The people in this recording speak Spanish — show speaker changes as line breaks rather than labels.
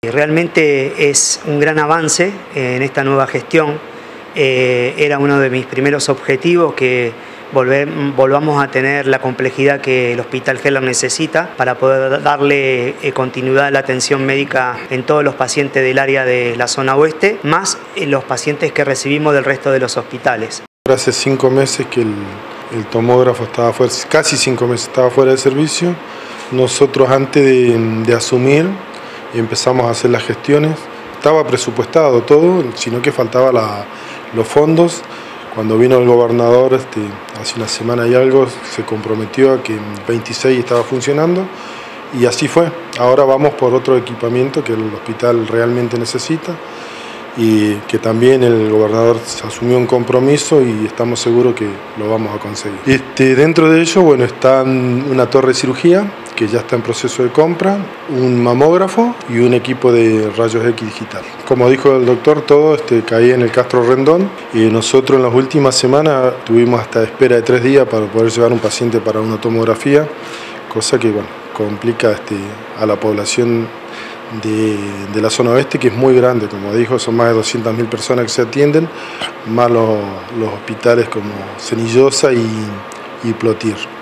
Realmente es un gran avance en esta nueva gestión. Era uno de mis primeros objetivos que volvamos a tener la complejidad que el Hospital Herlach necesita para poder darle continuidad a la atención médica en todos los pacientes del área de la zona oeste, más en los pacientes que recibimos del resto de los hospitales.
Hace 5 meses que el tomógrafo estaba fuera, casi 5 meses estaba fuera de servicio. Nosotros antes de asumir empezamos a hacer las gestiones. Estaba presupuestado todo, sino que faltaban los fondos. Cuando vino el gobernador, hace una semana y algo, se comprometió a que en 26 estaba funcionando y así fue. Ahora vamos por otro equipamiento que el hospital realmente necesita y que también el gobernador asumió un compromiso y estamos seguros que lo vamos a conseguir. Dentro de ello, bueno, está una torre de cirugía que ya está en proceso de compra, un mamógrafo y un equipo de rayos X digital. Como dijo el doctor, todo caía en el Castro Rendón y nosotros en las últimas semanas tuvimos hasta espera de 3 días para poder llevar un paciente para una tomografía, cosa que bueno, complica a la población de la zona oeste, que es muy grande, como dijo, son más de 200.000 personas que se atienden, más los hospitales como Cenillosa y Plotier.